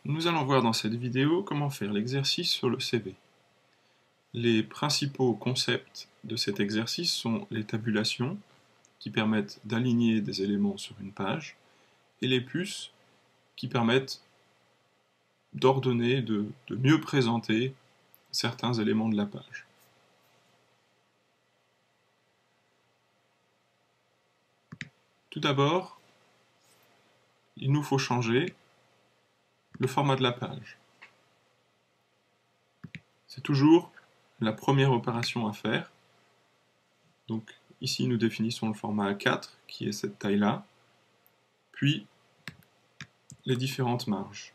Nous allons voir dans cette vidéo comment faire l'exercice sur le CV. Les principaux concepts de cet exercice sont les tabulations, qui permettent d'aligner des éléments sur une page, et les puces, qui permettent d'ordonner, de mieux présenter certains éléments de la page. Tout d'abord, il nous faut changer le format de la page. C'est toujours la première opération à faire. Donc ici nous définissons le format A4 qui est cette taille-là, puis les différentes marges.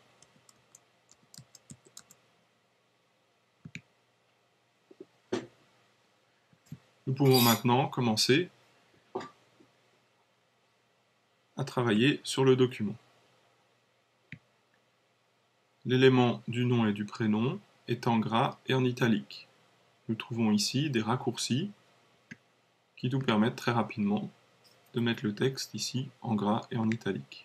Nous pouvons maintenant commencer à travailler sur le document. L'élément du nom et du prénom est en gras et en italique. Nous trouvons ici des raccourcis qui nous permettent très rapidement de mettre le texte ici en gras et en italique.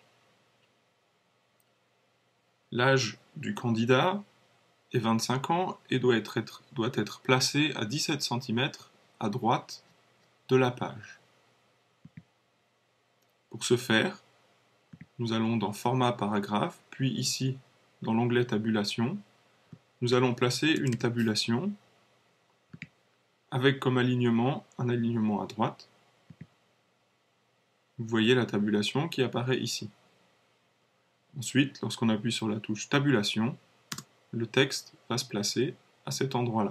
L'âge du candidat est 25 ans et doit être placé à 17 cm à droite de la page. Pour ce faire, nous allons dans Format paragraphe, puis ici, dans l'onglet Tabulation, nous allons placer une tabulation avec comme alignement un alignement à droite. Vous voyez la tabulation qui apparaît ici. Ensuite, lorsqu'on appuie sur la touche Tabulation, le texte va se placer à cet endroit-là.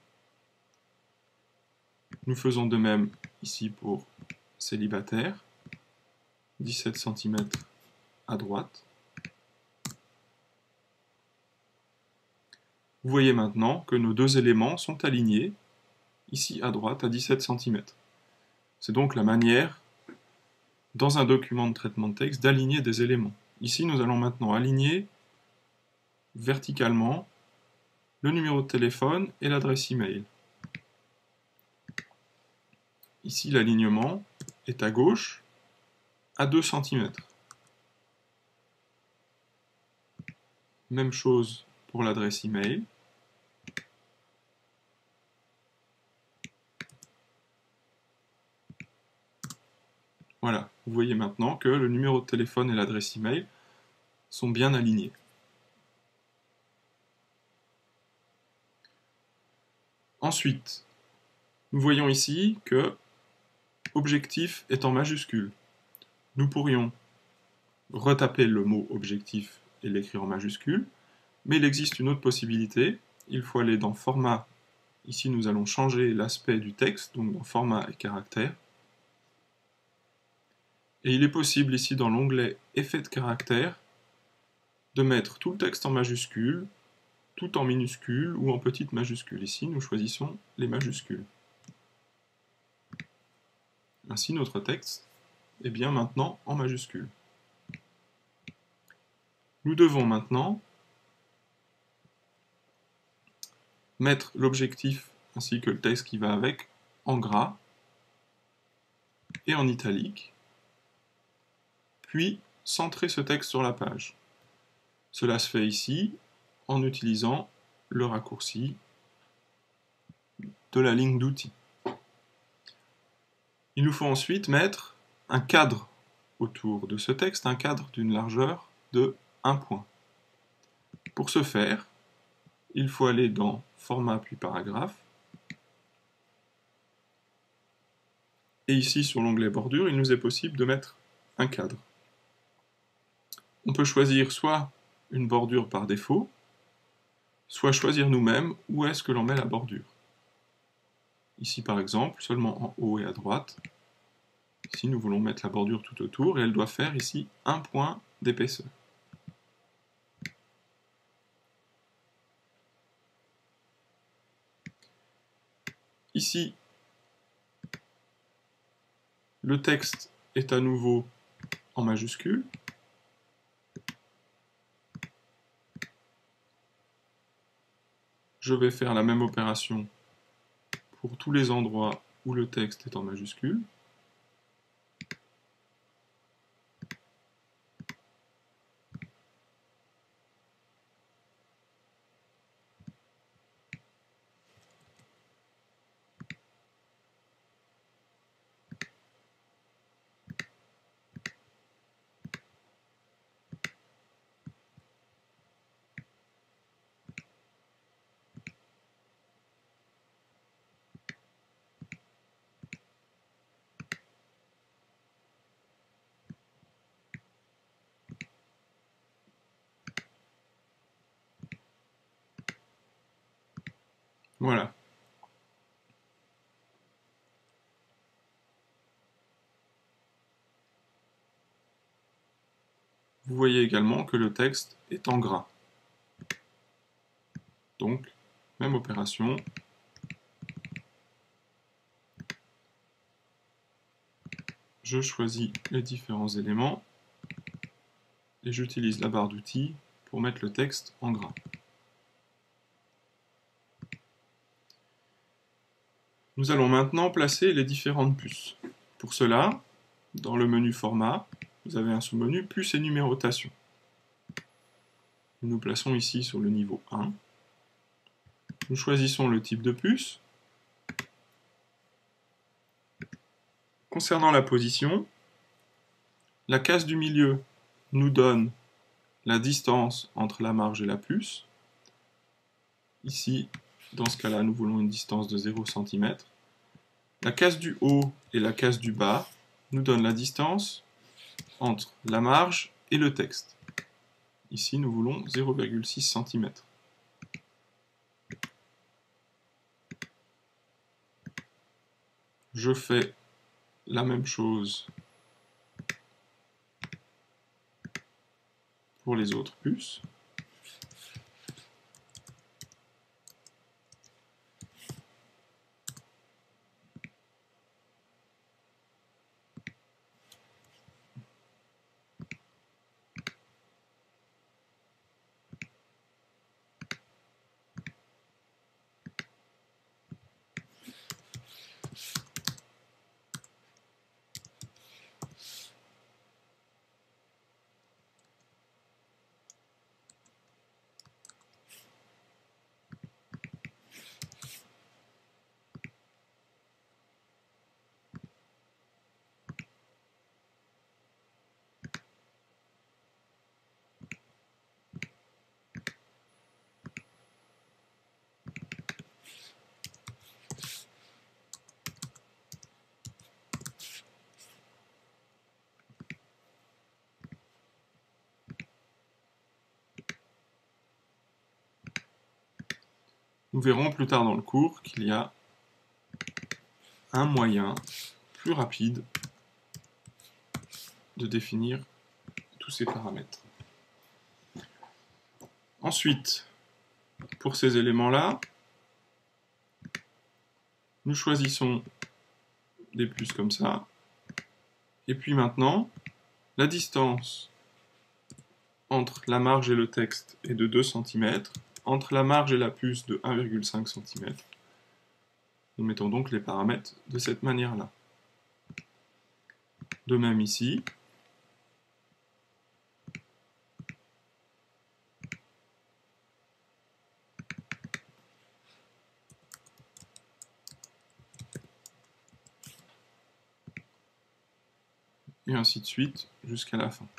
Nous faisons de même ici pour célibataire, 17 cm à droite. Vous voyez maintenant que nos deux éléments sont alignés, ici à droite à 17 cm. C'est donc la manière, dans un document de traitement de texte, d'aligner des éléments. Ici, nous allons maintenant aligner verticalement le numéro de téléphone et l'adresse email. Ici, l'alignement est à gauche à 2 cm. Même chose pour l'adresse email. Voilà, vous voyez maintenant que le numéro de téléphone et l'adresse email sont bien alignés. Ensuite, nous voyons ici que objectif est en majuscule. Nous pourrions retaper le mot objectif et l'écrire en majuscule, mais il existe une autre possibilité. Il faut aller dans Format. Ici, nous allons changer l'aspect du texte, donc dans Format et caractères. Et il est possible ici dans l'onglet Effet de caractère de mettre tout le texte en majuscule, tout en minuscule ou en petite majuscule. Ici, nous choisissons les majuscules. Ainsi, notre texte est bien maintenant en majuscule. Nous devons maintenant mettre l'objectif ainsi que le texte qui va avec en gras et en italique, puis centrer ce texte sur la page. Cela se fait ici en utilisant le raccourci de la ligne d'outils. Il nous faut ensuite mettre un cadre autour de ce texte, un cadre d'une largeur de 1 point. Pour ce faire, il faut aller dans Format puis Paragraphe. Et ici, sur l'onglet Bordure, il nous est possible de mettre un cadre. On peut choisir soit une bordure par défaut, soit choisir nous-mêmes où est-ce que l'on met la bordure. Ici, par exemple, seulement en haut et à droite. Ici, nous voulons mettre la bordure tout autour, et elle doit faire ici 1 point d'épaisseur. Ici, le texte est à nouveau en majuscule. Je vais faire la même opération pour tous les endroits où le texte est en majuscule. Voilà. Vous voyez également que le texte est en gras. Donc, même opération. Je choisis les différents éléments et j'utilise la barre d'outils pour mettre le texte en gras. Nous allons maintenant placer les différentes puces. Pour cela, dans le menu Format, vous avez un sous-menu Puces et numérotation. Nous nous plaçons ici sur le niveau 1. Nous choisissons le type de puce. Concernant la position, la case du milieu nous donne la distance entre la marge et la puce. Ici, dans ce cas-là, nous voulons une distance de 0 cm. La case du haut et la case du bas nous donnent la distance entre la marge et le texte. Ici, nous voulons 0,6 cm. Je fais la même chose pour les autres puces. Nous verrons plus tard dans le cours qu'il y a un moyen plus rapide de définir tous ces paramètres. Ensuite, pour ces éléments-là, nous choisissons des puces comme ça. Et puis maintenant, la distance entre la marge et le texte est de 2 cm, entre la marge et la puce de 1,5 cm. Nous mettons donc les paramètres de cette manière-là. De même ici. Et ainsi de suite jusqu'à la fin.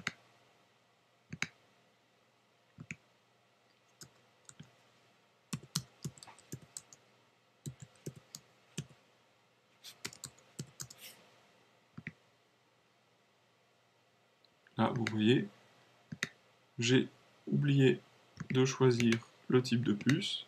Là, vous voyez, j'ai oublié de choisir le type de puce.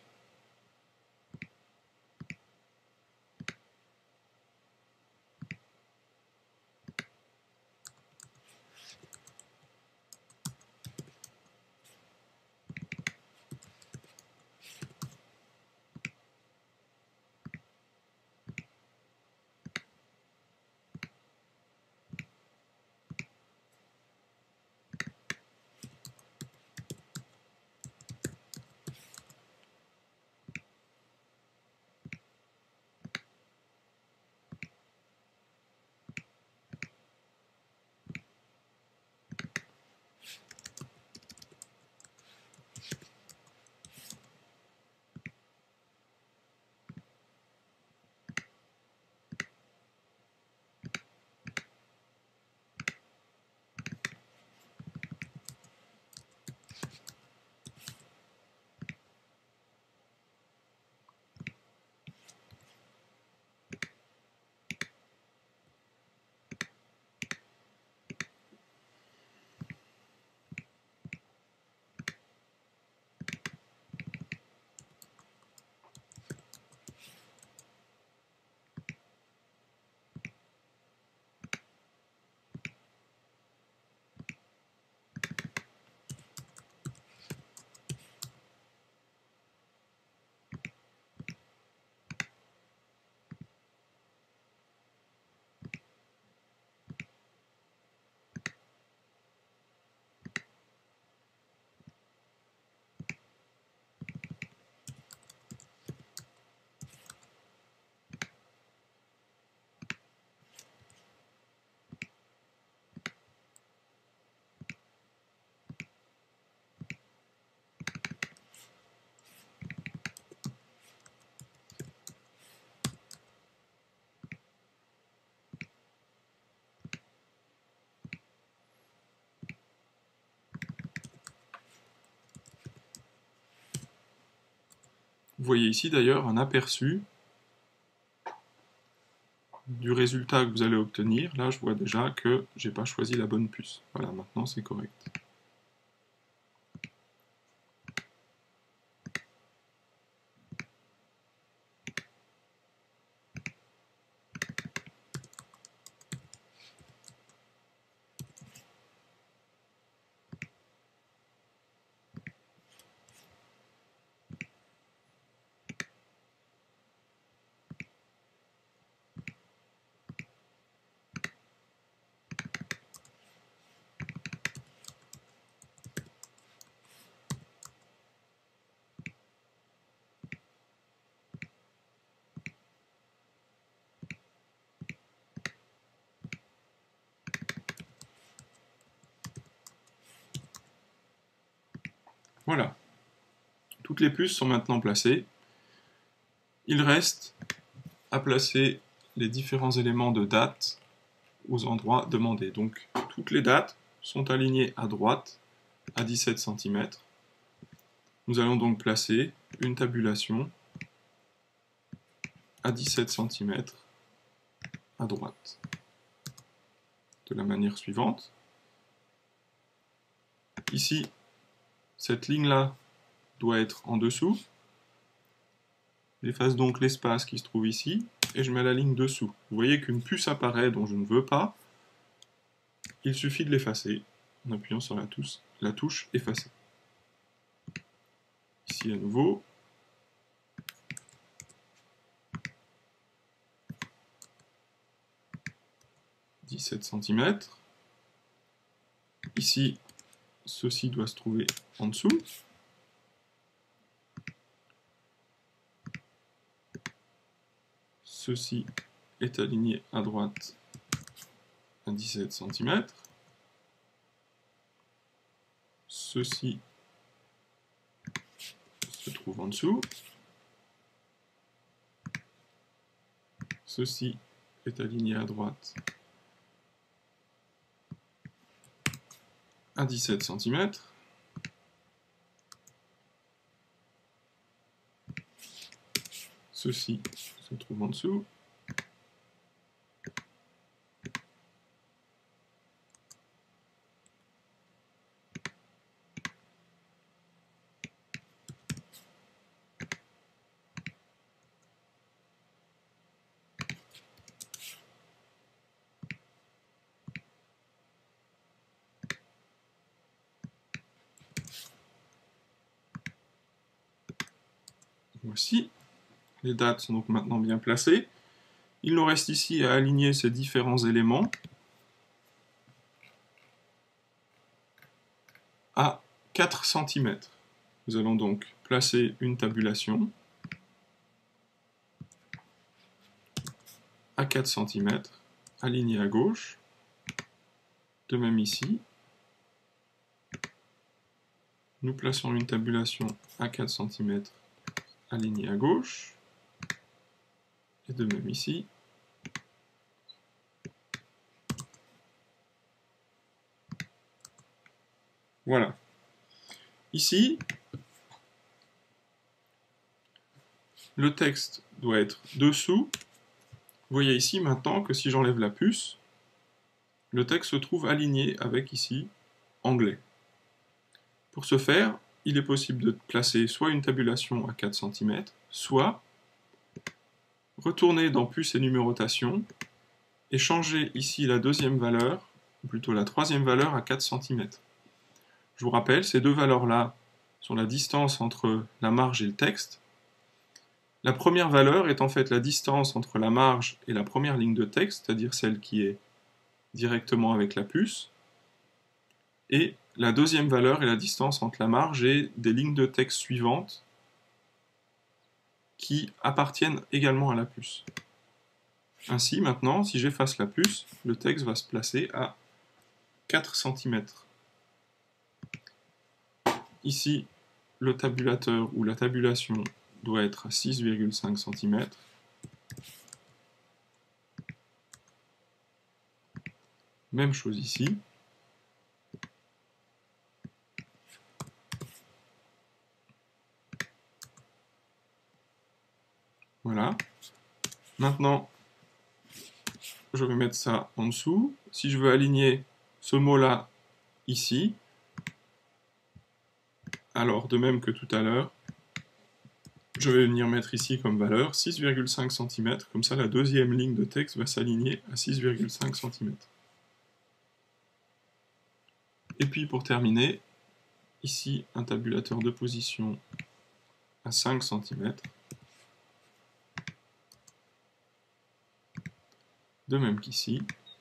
Vous voyez ici d'ailleurs un aperçu du résultat que vous allez obtenir. Là, je vois déjà que j'ai pas choisi la bonne puce. Voilà, maintenant c'est correct. Voilà. Toutes les puces sont maintenant placées. Il reste à placer les différents éléments de date aux endroits demandés. Donc, toutes les dates sont alignées à droite à 17 cm. Nous allons donc placer une tabulation à 17 cm à droite. De la manière suivante. Ici, cette ligne-là doit être en dessous. J'efface donc l'espace qui se trouve ici et je mets la ligne dessous. Vous voyez qu'une puce apparaît dont je ne veux pas. Il suffit de l'effacer en appuyant sur la touche effacer. Ici à nouveau. « 17 cm. Ici, ceci doit se trouver en dessous. Ceci est aligné à droite à 17 cm. Ceci se trouve en dessous. Ceci est aligné à droite à 17 cm. Ceci se trouve en dessous. Voici. Les dates sont donc maintenant bien placées. Il nous reste ici à aligner ces différents éléments à 4 cm. Nous allons donc placer une tabulation à 4 cm, alignée à gauche. De même ici. Nous plaçons une tabulation à 4 cm, alignée à gauche. Et de même ici. Voilà. Ici, le texte doit être dessous. Vous voyez ici maintenant que si j'enlève la puce, le texte se trouve aligné avec ici anglais. Pour ce faire, il est possible de placer soit une tabulation à 4 cm, soit retourner dans puce et numérotation et changer ici la deuxième valeur, ou plutôt la troisième valeur à 4 cm. Je vous rappelle, ces deux valeurs-là sont la distance entre la marge et le texte. La première valeur est en fait la distance entre la marge et la première ligne de texte, c'est-à-dire celle qui est directement avec la puce. Et la deuxième valeur est la distance entre la marge et des lignes de texte suivantes qui appartiennent également à la puce. Ainsi, maintenant, si j'efface la puce, le texte va se placer à 4 cm. Ici, le tabulateur ou la tabulation doit être à 6,5 cm. Même chose ici. Voilà. Maintenant, je vais mettre ça en dessous. Si je veux aligner ce mot-là ici, alors de même que tout à l'heure, je vais venir mettre ici comme valeur 6,5 cm. Comme ça, la deuxième ligne de texte va s'aligner à 6,5 cm. Et puis pour terminer, ici un tabulateur de position à 5 cm. De même qu'ici.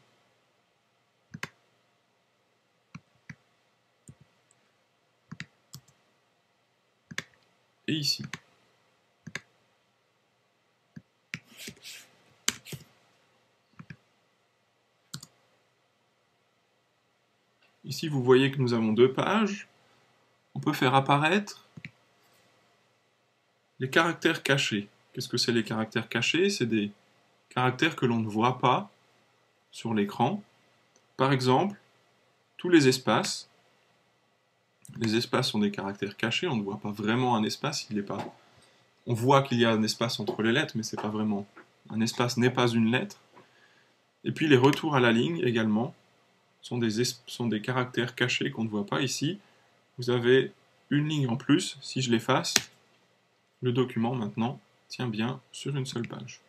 Et ici. Ici, vous voyez que nous avons deux pages. On peut faire apparaître les caractères cachés. Qu'est-ce que c'est les caractères cachés? C'est des caractères que l'on ne voit pas sur l'écran. Par exemple, tous les espaces. Les espaces sont des caractères cachés, on ne voit pas vraiment un espace, il n'est pas... On voit qu'il y a un espace entre les lettres, mais c'est pas vraiment... Un espace n'est pas une lettre. Et puis les retours à la ligne également sont des caractères cachés qu'on ne voit pas ici. Vous avez une ligne en plus, si je l'efface, le document maintenant tient bien sur une seule page.